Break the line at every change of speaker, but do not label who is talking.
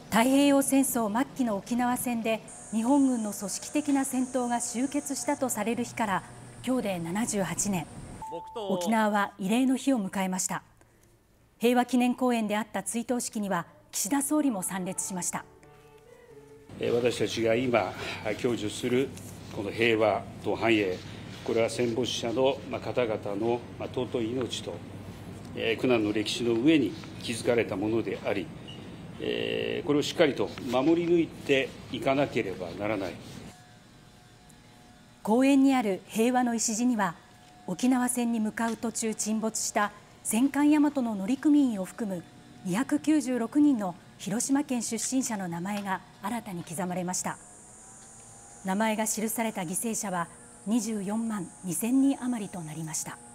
太平洋戦争末期の沖縄戦で日本軍の組織的な戦闘が終結したとされる日から今日で78年。沖縄は慰霊の日を迎えました。平和記念公園であった追悼式には岸田総理も参列しました。
私たちが今享受するこの平和と繁栄、これは戦没者の方々の尊い命と苦難の歴史の上に築かれたものであり、これをしっかりと守り抜いていかなければならない。
公園にある平和の礎には、沖縄戦に向かう途中沈没した戦艦大和の乗組員を含む296人の広島県出身者の名前が新たに刻まれました。名前が記された犠牲者は24万2000人余りとなりました。